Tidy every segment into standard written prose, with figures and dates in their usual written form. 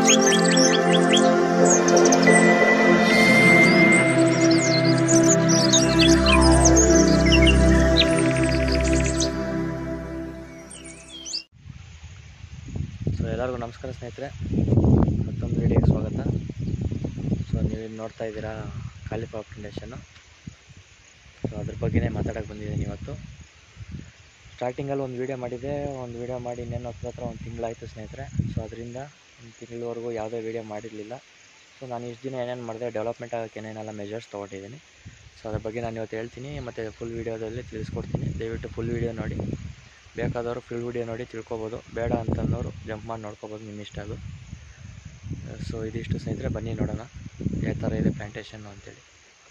So ಎಲ್ಲರಿಗೂ ನಮಸ್ಕಾರ ಸ್ನೇಹಿತರೆ, ಮತ್ತೊಂದು ವಿಡಿಯೋಗೆ ಸ್ವಾಗತ. ಸೊ ನೀವು ನೋಡ್ತಾ ಇದ್ದೀರಾ ಕಾಲಿಫ್ಲವರ್ ಪ್ಲಾಂಟೇಷನ್ನು. ಸೊ ಅದ್ರ ಬಗ್ಗೆನೇ ಮಾತಾಡೋಕ್ಕೆ ಬಂದಿದ್ದೀನಿ ಇವತ್ತು. ಸ್ಟಾರ್ಟಿಂಗಲ್ಲಿ ಒಂದು ವೀಡಿಯೋ ಮಾಡಿದ್ದೆ, ಮಾಡಿ ಇನ್ನೇನು ಹತ್ರ ಒಂದು ತಿಂಗಳಾಯಿತು ಸ್ನೇಹಿತರೆ. ಸೊ ಅದರಿಂದ ಒಂದು ತಿಂಗಳವರೆಗೂ ಯಾವುದೇ ವೀಡಿಯೋ ಮಾಡಿರಲಿಲ್ಲ. ಸೊ ನಾನು ಇಷ್ಟು ದಿನ ಏನೇನು ಮಾಡಿದೆ, ಡೆವಲಪ್ಮೆಂಟ್ ಆಗೋಕ್ಕೆ ಏನೇನೆಲ್ಲ ಮೆಜರ್ಸ್ ತೊಗೊಂಡಿದ್ದೀನಿ, ಸೊ ಅದ್ರ ಬಗ್ಗೆ ನಾನು ಇವತ್ತು ಹೇಳ್ತೀನಿ. ಮತ್ತು ಫುಲ್ ವೀಡಿಯೋದಲ್ಲಿ ತಿಳಿಸ್ಕೊಡ್ತೀನಿ. ದಯವಿಟ್ಟು ಫುಲ್ ವೀಡಿಯೋ ನೋಡಿ. ಬೇಕಾದವರು ಫುಲ್ ವೀಡಿಯೋ ನೋಡಿ ತಿಳ್ಕೊಬೋದು, ಬೇಡ ಅಂತಂದವರು ಜಂಪ್ ಮಾಡಿ ನೋಡ್ಕೋಬೋದು, ನಿಮ್ಮ ಇಷ್ಟ ಅದು. ಸೊ ಇದಿಷ್ಟು ಸ್ನೇಹಿತರೆ, ಬನ್ನಿ ನೋಡೋಣ ಯಾವ ಥರ ಇದೆ ಪ್ಲಾಂಟೇಷನ್ನು ಅಂತೇಳಿ.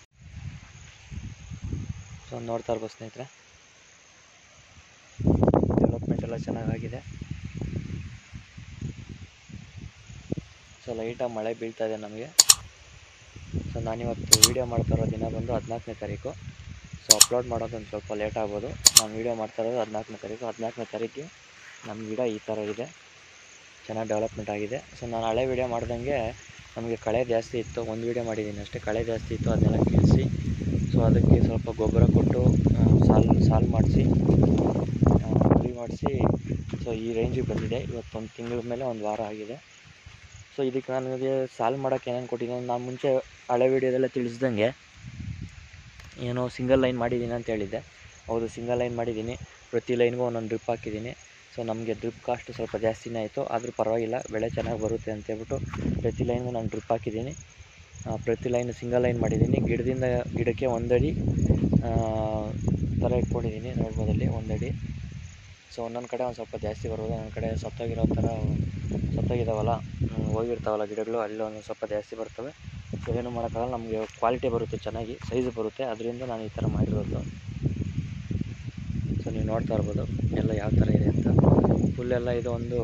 ಸೊ ನೋಡ್ತಾ ಇರ್ಬೋದು ಸ್ನೇಹಿತರೆ, ಡೆವಲಪ್ಮೆಂಟ್ ಎಲ್ಲ ಚೆನ್ನಾಗಿದೆ. ಸೊ ಲೈಟಾಗಿ ಮಳೆ ಬೀಳ್ತಾ ಇದೆ ನಮಗೆ. ಸೊ ನಾನಿವತ್ತು ವೀಡಿಯೋ ಮಾಡ್ತಾ ಇರೋ ದಿನ ಬಂದು 14ನೇ ತಾರೀಕು. ಸೊ ಅಪ್ಲೋಡ್ ಮಾಡೋದೊಂದು ಸ್ವಲ್ಪ ಲೇಟ್ ಆಗ್ಬೋದು. ನಾನು ವೀಡಿಯೋ ಮಾಡ್ತಾ ಇರೋದು 14ನೇ ತಾರೀಕು. 14ನೇ ತಾರೀಕಿಗೆ ನಮ್ಮ ಗಿಡ ಈ ಥರ ಇದೆ, ಚೆನ್ನಾಗಿ ಡೆವಲಪ್ಮೆಂಟ್ ಆಗಿದೆ. ಸೊ ನಾನು ಹಳೆ ವೀಡಿಯೋ ಮಾಡ್ದಂಗೆ ನಮಗೆ ಕಳೆ ಜಾಸ್ತಿ ಇತ್ತು, ಒಂದು ವೀಡಿಯೋ ಮಾಡಿದ್ದೀನಿ ಅಷ್ಟೇ. ಕಳೆ ಜಾಸ್ತಿ ಇತ್ತು, ಅದನ್ನೆಲ್ಲ ಕೀಳಿಸಿ, ಸೊ ಅದಕ್ಕೆ ಸ್ವಲ್ಪ ಗೊಬ್ಬರ ಕೊಟ್ಟು ಸಾಲು ಮಾಡಿಸಿ ಫ್ರೀ ಮಾಡಿಸಿ, ಸೊ ಈ ರೇಂಜಿಗೆ ಬಂದಿದೆ. ಇವತ್ತೊಂದು ತಿಂಗಳ ಮೇಲೆ ಒಂದು ವಾರ ಆಗಿದೆ. ಸೊ ಇದಕ್ಕೆ ನನಗೆ ಸಾಲು ಮಾಡೋಕ್ಕೆ ಏನೇನು ಕೊಟ್ಟಿದ್ದೀನಿ, ನಾನು ಮುಂಚೆ ಹಳೆ ವೀಡಿಯೋದಲ್ಲೇ ತಿಳಿಸ್ದಂಗೆ ಏನೋ ಸಿಂಗಲ್ ಲೈನ್ ಮಾಡಿದ್ದೀನಿ ಅಂತ ಹೇಳಿದ್ದೆ. ಹೌದು, ಸಿಂಗಲ್ ಲೈನ್ ಮಾಡಿದ್ದೀನಿ. ಪ್ರತಿ ಲೈನ್ಗೂ ಒಂದೊಂದು ಡ್ರಿಪ್ ಹಾಕಿದ್ದೀನಿ. ಸೊ ನಮಗೆ ಡ್ರಿಪ್ ಕಾಸ್ಟ್ ಸ್ವಲ್ಪ ಜಾಸ್ತಿನೇ ಆಯಿತು, ಆದರೂ ಪರವಾಗಿಲ್ಲ, ಬೆಳೆ ಚೆನ್ನಾಗಿ ಬರುತ್ತೆ ಅಂತೇಳ್ಬಿಟ್ಟು ಪ್ರತಿ ಲೈನ್ಗೂ ನಾನು ಡ್ರಿಪ್ ಹಾಕಿದ್ದೀನಿ. ಪ್ರತಿ ಲೈನ್ ಸಿಂಗಲ್ ಲೈನ್ ಮಾಡಿದ್ದೀನಿ. ಗಿಡದಿಂದ ಗಿಡಕ್ಕೆ ಒಂದಡಿ ಥರ ಇಟ್ಕೊಂಡಿದ್ದೀನಿ, ನೋಡ್ಬೋದಲ್ಲಿ ಒಂದಡಿ. ಸೊ ಒಂದೊಂದು ಕಡೆ ಒಂದು ಸ್ವಲ್ಪ ಜಾಸ್ತಿ ಬರ್ಬೋದು, ಒಂದೊಂದು ಕಡೆ ಸತ್ತೋಗಿದ್ದಾವಲ್ಲ, ಹೋಗಿರ್ತಾವಲ್ಲ ಗಿಡಗಳು, ಅಲ್ಲಿ ಒಂದು ಸ್ವಲ್ಪ ಜಾಸ್ತಿ ಬರ್ತವೆ. ಸೊ ಏನು ಮಾಡೋಕ್ಕಾಗಲ್ಲ, ನಮಗೆ ಕ್ವಾಲಿಟಿ ಬರುತ್ತೆ, ಚೆನ್ನಾಗಿ ಸೈಜ್ ಬರುತ್ತೆ. ಅದರಿಂದ ನಾನು ಈ ಥರ ಮಾಡಿರೋದು. ಸೊ ನೀವು ನೋಡ್ತಾ ಇರ್ಬೋದು ಎಲ್ಲ ಯಾವ ಥರ ಇದೆ ಅಂತ. ಫುಲ್ಲೆಲ್ಲ ಇದು ಒಂದು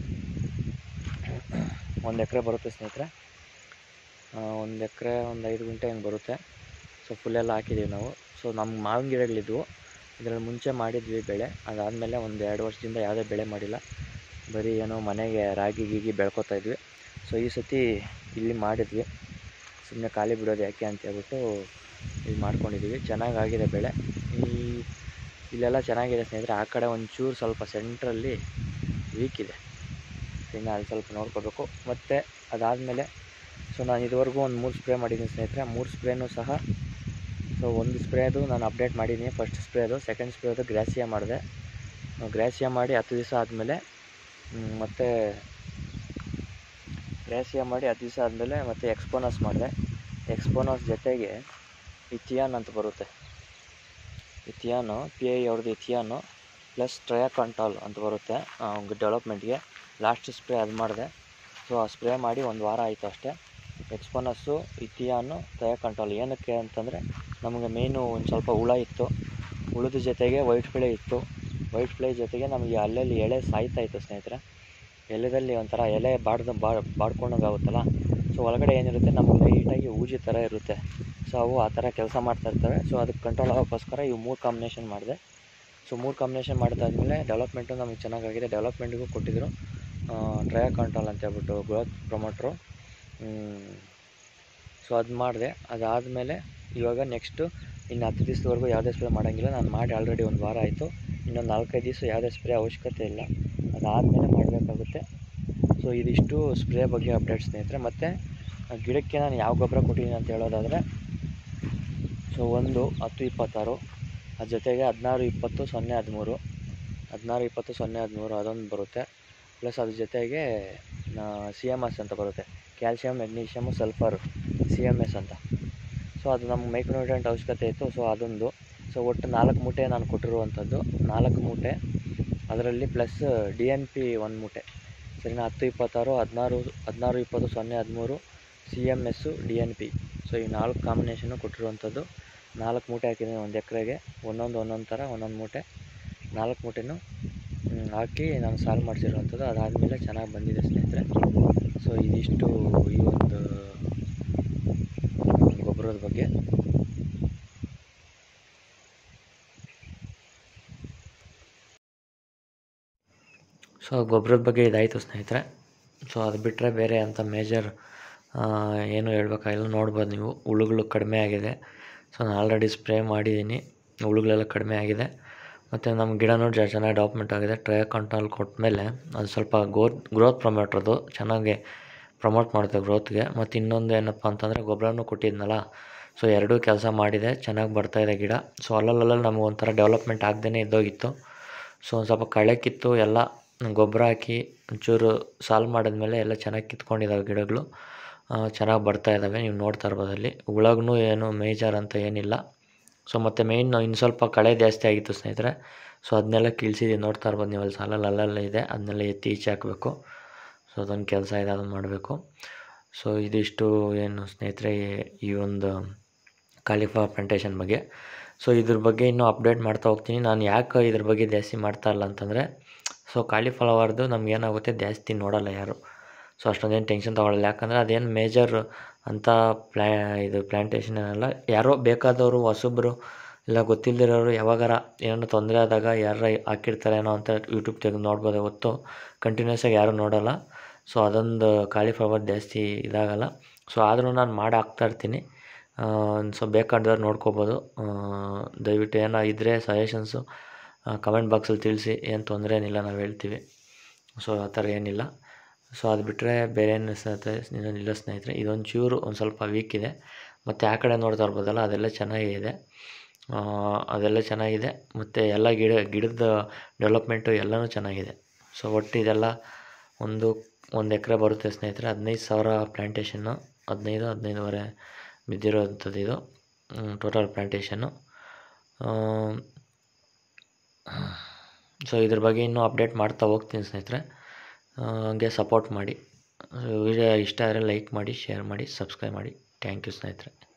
ಎಕರೆ ಬರುತ್ತೆ ಸ್ನೇಹಿತರೆ. 1 ಎಕರೆ 5 ಗುಂಟೆ ಹಿಂಗೆ ಬರುತ್ತೆ. ಸೊ ಫುಲ್ಲೆಲ್ಲ ಹಾಕಿದ್ದೀವಿ ನಾವು. ಸೊ ನಮ್ಮ ಮಾವಿನ ಗಿಡಗಳಿದ್ವು, ಇದರಲ್ಲಿ ಮುಂಚೆ ಮಾಡಿದ್ವಿ ಬೆಳೆ. ಅದಾದಮೇಲೆ ಒಂದು 2 ವರ್ಷದಿಂದ ಯಾವುದೇ ಬೆಳೆ ಮಾಡಿಲ್ಲ, ಬರೀ ಏನೋ ಮನೆಗೆ ರಾಗಿ ಗೀಗಿ ಬೆಳ್ಕೊತಾ ಇದ್ವಿ. ಸೊ ಈ ಸತಿ ಇಲ್ಲಿ ಮಾಡಿದ್ವಿ, ಸುಮ್ಮನೆ ಖಾಲಿ ಬಿಡೋದು ಯಾಕೆ ಅಂತ ಹೇಳ್ಬಿಟ್ಟು ಇದು ಮಾಡ್ಕೊಂಡಿದ್ದೀವಿ. ಚೆನ್ನಾಗಾಗಿದೆ ಬೆಳೆ. ಇಲ್ಲೆಲ್ಲ ಚೆನ್ನಾಗಿದೆ ಸ್ನೇಹಿತರೆ. ಆ ಕಡೆ ಒಂಚೂರು ಸ್ವಲ್ಪ ಸೆಂಟ್ರಲ್ಲಿ ವೀಕ್ ಇದೆ, ಇನ್ನು ಅಲ್ಲಿ ಸ್ವಲ್ಪ ನೋಡ್ಕೋಬೇಕು. ಮತ್ತು ಅದಾದಮೇಲೆ ಸೊ ನಾನು ಇದುವರೆಗೂ ಒಂದು 3 ಸ್ಪ್ರೇ ಮಾಡಿದ್ದೀನಿ ಸ್ನೇಹಿತರೆ. 3 ಸ್ಪ್ರೇನೂ ಸಹ, ಸೊ ಒಂದು ಸ್ಪ್ರೇದು ನಾನು ಅಪ್ಡೇಟ್ ಮಾಡಿದ್ದೀನಿ, ಫಸ್ಟ್ ಸ್ಪ್ರೇದು. ಸೆಕೆಂಡ್ ಸ್ಪ್ರೇದು ಗ್ರಾಸಿಯಾ ಮಾಡಿದೆ. ಗ್ರಾಸಿಯಾ ಮಾಡಿ 10 ದಿವಸ ಆದಮೇಲೆ ಮತ್ತು ಗ್ರಾಸಿಯಾ ಮಾಡಿ 10 ದಿವಸ ಆದಮೇಲೆ ಮತ್ತು ಎಕ್ಸ್ಪೋನಸ್ ಮಾಡಿದೆ. ಎಕ್ಸ್ಪೋನಸ್ ಜೊತೆಗೆ ಇಥಿಯಾನ್ ಅಂತ ಬರುತ್ತೆ, ಇಥಿಯಾನು PI ಅವ್ರದ್ದು ಇಥಿಯಾನು ಪ್ಲಸ್ ಟ್ರಯಾಕಾಂಟಾಲ್ ಅಂತ ಬರುತ್ತೆ ಡೆವಲಪ್ಮೆಂಟ್ಗೆ. ಲಾಸ್ಟ್ ಸ್ಪ್ರೇ ಅದು ಮಾಡಿದೆ. ಸೊ ಆ ಸ್ಪ್ರೇ ಮಾಡಿ 1 ವಾರ ಆಯಿತು ಅಷ್ಟೇ. ಎಕ್ಸ್ಪೋನಸ್ಸು, ಇಥಿಯಾನು, ಟ್ರಯಾಕಾಂಟಾಲ್ ಏನಕ್ಕೆ ಅಂತಂದರೆ, ನಮಗೆ ಮೇಯ್ನು ಒಂದು ಸ್ವಲ್ಪ ಹುಳ ಇತ್ತು, ಹುಳದ ಜೊತೆಗೆ ವೈಟ್ ಫ್ಲೈ ಇತ್ತು. ವೈಟ್ ಫ್ಲೈ ಜೊತೆಗೆ ನಮಗೆ ಅಲ್ಲಲ್ಲಿ ಎಲೆ ಸಾಯ್ತಾಯಿತ್ತು ಸ್ನೇಹಿತರೆ. ಎಲೆದಲ್ಲಿ ಒಂಥರ ಎಲೆ ಬಾಡ್ಕೊಂಡಂಗೆ ಆಗುತ್ತಲ್ಲ, ಸೊ ಒಳಗಡೆ ಏನಿರುತ್ತೆ ನಮಗೆ ಲೈಟಾಗಿ ಊಜಿ ಥರ ಇರುತ್ತೆ. ಸೊ ಅವು ಆ ಥರ ಕೆಲಸ ಮಾಡ್ತಾಯಿರ್ತವೆ. ಸೊ ಅದಕ್ಕೆ ಕಂಟ್ರೋಲ್ ಆಗೋಕ್ಕೋಸ್ಕರ ಇವು 3 ಕಾಂಬಿನೇಷನ್ ಮಾಡಿದೆ. ಸೊ 3 ಕಾಂಬಿನೇಷನ್ ಮಾಡಿದಾದ್ಮೇಲೆ ಡೆವಲಪ್ಮೆಂಟು ನಮಗೆ ಚೆನ್ನಾಗಾಗಿದೆ. ಡೆವಲಪ್ಮೆಂಟ್ಗೂ ಕೊಟ್ಟಿದ್ದರು ಟ್ರಯಾಕಾಂಟಾಲ್ ಅಂತ ಹೇಳ್ಬಿಟ್ಟು ಗ್ರೋತ್ ಪ್ರಮೋಟ್ರು. ಸೊ ಅದು ಮಾಡಿದೆ. ಅದಾದಮೇಲೆ ಇವಾಗ ನೆಕ್ಸ್ಟು ಇನ್ನು 10 ದಿವಸದವರೆಗೂ ಯಾವುದೇ ಸ್ಪ್ರೇ ಮಾಡೋಂಗಿಲ್ಲ. ನಾನು ಮಾಡಿ ಆಲ್ರೆಡಿ 1 ವಾರ ಆಯಿತು. ಇನ್ನೊಂದು 4-5 ದಿವಸ ಯಾವುದೇ ಸ್ಪ್ರೇ ಅವಶ್ಯಕತೆ ಇಲ್ಲ, ಅದಾದಮೇಲೆ ಮಾಡಬೇಕಾಗುತ್ತೆ. ಸೊ ಇದಿಷ್ಟು ಸ್ಪ್ರೇ ಬಗ್ಗೆ ಅಪ್ಡೇಟ್ ಸ್ನೇಹಿತರೆ. ಮತ್ತು ಗಿಡಕ್ಕೆ ನಾನು ಯಾವ ಗೊಬ್ಬರ ಕೊಟ್ಟಿದ್ದೀನಿ ಅಂತ ಹೇಳೋದಾದರೆ, ಸೊ ಒಂದು 10-26, ಅದ್ರ ಜೊತೆಗೆ 16-20-0-13, 16-20-0-13 ಅದೊಂದು ಬರುತ್ತೆ. ಪ್ಲಸ್ ಅದ್ರ ಜೊತೆಗೆ CMS ಅಂತ ಬರುತ್ತೆ, ಕ್ಯಾಲ್ಶಿಯಂ ಮೆಗ್ನೀಷಿಯಮು ಸಲ್ಫರ್, CMS ಅಂತ. ಸೊ ಅದು ನಮ್ಗೆ ಮೈಕ್ರೋನ್ಯೂಟ್ರಿಯೆಂಟ್ ಅವಶ್ಯಕತೆ ಇತ್ತು. ಸೊ ಅದೊಂದು. ಸೊ ಒಟ್ಟು 4 ಮೂಟೆ ನಾನು ಕೊಟ್ಟಿರುವಂಥದ್ದು, 4 ಮೂಟೆ. ಅದರಲ್ಲಿ ಪ್ಲಸ್ DNP 1 ಮೂಟೆ, ಸರಿನಾ. 10-26, 16-20-0-13, CMS, DNP. ಸೊ ಈ 4 ಕಾಂಬಿನೇಷನ್ನು ಕೊಟ್ಟಿರುವಂಥದ್ದು. 4 ಮೂಟೆ ಹಾಕಿದ್ದೀನಿ 1 ಎಕರೆಗೆ, ಒಂದೊಂದು ಥರ ಒಂದೊಂದು ಮೂಟೆ. 4 ಮೂಟೆನೂ ಹಾಕಿ ನಾನು ಸಾಲು ಮಾಡಿಸಿರುವಂಥದ್ದು. ಅದಾದಮೇಲೆ ಚೆನ್ನಾಗಿ ಬಂದಿದೆ ಸ್ನೇಹಿತರೆ. ಸೊ ಇದಿಷ್ಟು ಈ ಒಂದು ಗೊಬ್ಬರದ ಬಗ್ಗೆ. ಸೊ ಗೊಬ್ಬರದ ಬಗ್ಗೆ ಇದಾಯಿತು ಸ್ನೇಹಿತರೆ. ಸೊ ಅದು ಬಿಟ್ಟರೆ ಬೇರೆ ಅಂತ ಮೇಜರ್ ಏನು ಹೇಳ್ಬೇಕಾಗಿಲ್ಲ. ನೋಡ್ಬೋದು ನೀವು, ಹುಳುಗಳು ಕಡಿಮೆ ಆಗಿದೆ. ಸೊ ನಾನು ಆಲ್ರೆಡಿ ಸ್ಪ್ರೇ ಮಾಡಿದ್ದೀನಿ, ಹುಳುಗಳೆಲ್ಲ ಕಡಿಮೆ ಆಗಿದೆ. ಮತ್ತು ನಮ್ಮ ಗಿಡನೂ ಚೆನ್ನಾಗಿ ಡೆವಲಪ್ಮೆಂಟ್ ಆಗಿದೆ. ಟ್ರೈ ಕಂಟ್ರೋಲ್ ಕೊಟ್ಟಮೇಲೆ ಅದು ಸ್ವಲ್ಪ ಗ್ರೋತ್ ಪ್ರಮೋಟ್ರದು ಚೆನ್ನಾಗಿ ಪ್ರಮೋಟ್ ಮಾಡುತ್ತೆ ಗ್ರೋತ್ಗೆ. ಮತ್ತು ಇನ್ನೊಂದು ಏನಪ್ಪ ಅಂತಂದರೆ ಗೊಬ್ಬರನೂ ಕೊಟ್ಟಿದ್ನಲ್ಲ, ಸೊ ಎರಡೂ ಕೆಲಸ ಮಾಡಿದೆ, ಚೆನ್ನಾಗಿ ಬರ್ತಾಯಿದೆ ಗಿಡ. ಸೊ ಅಲ್ಲಲ್ಲಿ ನಮಗೆ ಒಂಥರ ಡೆವಲಪ್ಮೆಂಟ್ ಆಗದೇ ಇದ್ದೋಗಿತ್ತು. ಸೊ ಒಂದು ಸ್ವಲ್ಪ ಕಳೆ ಕಿತ್ತು ಎಲ್ಲ ಗೊಬ್ಬರ ಹಾಕಿ ಒಂಚೂರು ಸಾಲ್ವ್ ಮಾಡಿದ್ಮೇಲೆ ಎಲ್ಲ ಚೆನ್ನಾಗಿ ಕಿತ್ಕೊಂಡಿದ್ದಾವೆ ಗಿಡಗಳು, ಚೆನ್ನಾಗಿ ಬರ್ತಾಯಿದ್ದಾವೆ. ನೀವು ನೋಡ್ತಾ ಇರ್ಬೋದು ಅಲ್ಲಿ ಹುಳಗೂ ಏನು ಮೇಜರ್ ಅಂತ ಏನಿಲ್ಲ. ಸೊ ಮತ್ತು ಮೇಯ್ನ್ ಇನ್ನು ಸ್ವಲ್ಪ ಕಳೆ ಜಾಸ್ತಿ ಆಗಿತ್ತು ಸ್ನೇಹಿತರೆ. ಸೊ ಅದನ್ನೆಲ್ಲ ಕೀಳ್ಸಿದ್ದೀವಿ, ನೋಡ್ತಾ ಇರ್ಬೋದು ನೀವು ಅಲ್ಲಿ ಸಾಲಲ್ಲಿ ಅಲ್ಲೆಲ್ಲ ಇದೆ, ಅದನ್ನೆಲ್ಲ ಎತ್ತಿ ಈಚೆ ಹಾಕಬೇಕು. ಸೊ ಅದೊಂದು ಕೆಲಸ ಇದೆ, ಅದನ್ನು ಮಾಡಬೇಕು. ಸೊ ಇದಿಷ್ಟು ಏನು ಸ್ನೇಹಿತರೆ ಈ ಒಂದು ಕಾಲಿಫ್ಲವರ್ ಪ್ಲಾಂಟೇಷನ್ ಬಗ್ಗೆ. ಸೊ ಇದ್ರ ಬಗ್ಗೆ ಇನ್ನೂ ಅಪ್ಡೇಟ್ ಮಾಡ್ತಾ ಹೋಗ್ತೀನಿ. ನಾನು ಯಾಕೆ ಇದ್ರ ಬಗ್ಗೆ ಜಾಸ್ತಿ ಮಾಡ್ತಾ ಇಲ್ಲ ಅಂತಂದರೆ, ಸೊ ಕಾಲಿಫ್ಲವರ್ದು ನಮಗೇನಾಗುತ್ತೆ ಜಾಸ್ತಿ ನೋಡೋಲ್ಲ ಯಾರು. ಸೊ ಅಷ್ಟೊಂದೇನು ಟೆನ್ಷನ್ ತೊಗೊಳ್ಳಲ್ಲ, ಯಾಕಂದರೆ ಅದೇನು ಮೇಜರ್ ಅಂತ ಪ್ಲ್ಯಾಂಟೇಷನ್ ಏನಲ್ಲ. ಯಾರೋ ಬೇಕಾದವರು ಹೊಸಬ್ರು ಇಲ್ಲ ಗೊತ್ತಿಲ್ಲದಿರೋರು ಯಾವಾಗಾರ ಏನೋ ತೊಂದರೆ ಆದಾಗ ಯಾರು ಹಾಕಿರ್ತಾರೇನೋ ಅಂತ ಯೂಟ್ಯೂಬ್ ತೆಗೆದು ನೋಡ್ಬೋದೇ ಹೊತ್ತು ಕಂಟಿನ್ಯೂಸ್ ಆಗಿ ಯಾರೂ ನೋಡೋಲ್ಲ. ಸೊ ಅದೊಂದು ಕಾಲಿಫ್ಲವರ್ ಜಾಸ್ತಿ ಇದಾಗಲ್ಲ. ಸೊ ಆದರೂ ನಾನು ಮಾಡಿ ಹಾಕ್ತಾಯಿರ್ತೀನಿ. ಸೊ ಬೇಕಾದವ್ರು ನೋಡ್ಕೋಬೋದು. ದಯವಿಟ್ಟು ಏನೋ ಇದ್ದರೆ ಸಜೆಷನ್ಸು ಕಮೆಂಟ್ ಬಾಕ್ಸಲ್ಲಿ ತಿಳಿಸಿ, ಏನು ತೊಂದರೆ ಏನಿಲ್ಲ, ನಾವು ಹೇಳ್ತೀವಿ. ಸೊ ಆ ಥರ ಏನಿಲ್ಲ. ಸೊ ಅದು ಬಿಟ್ಟರೆ ಬೇರೆ ಏನು ಇಲ್ಲ ಸ್ನೇಹಿತರೆ. ಇದೊಂದು ಚೂರು ಒಂದು ಸ್ವಲ್ಪ ವೀಕ್ ಇದೆ. ಮತ್ತು ಆ ಕಡೆ ನೋಡ್ತಾ ಇರ್ಬೋದಲ್ಲ, ಅದೆಲ್ಲ ಚೆನ್ನಾಗಿದೆ, ಅದೆಲ್ಲ ಚೆನ್ನಾಗಿದೆ. ಮತ್ತು ಎಲ್ಲ ಗಿಡದ ಡೆವಲಪ್ಮೆಂಟು ಎಲ್ಲನೂ ಚೆನ್ನಾಗಿದೆ. ಸೊ ಒಟ್ಟು ಇದೆಲ್ಲ ಒಂದು ಎಕರೆ ಬರುತ್ತೆ ಸ್ನೇಹಿತರೆ. 15,000 ಪ್ಲ್ಯಾಂಟೇಷನ್ನು, 15-15.5 ಬಿದ್ದಿರೋವಂಥದ್ದು ಇದು ಟೋಟಲ್ ಪ್ಲ್ಯಾಂಟೇಷನ್ನು. ಸೊ ಇದ್ರ ಬಗ್ಗೆ ಇನ್ನೂ ಅಪ್ಡೇಟ್ ಮಾಡ್ತಾ ಹೋಗ್ತೀನಿ ಸ್ನೇಹಿತರೆ. ಹಂಗೆ ಸಪೋರ್ಟ್ ಮಾಡಿ. ವಿಡಿಯೋ ಇಷ್ಟ ಆದರೆ ಲೈಕ್ ಮಾಡಿ, ಶೇರ್ ಮಾಡಿ, ಸಬ್ಸ್ಕ್ರೈಬ್ ಮಾಡಿ. ಥ್ಯಾಂಕ್ ಯು ಸ್ನೇಹಿತರೆ.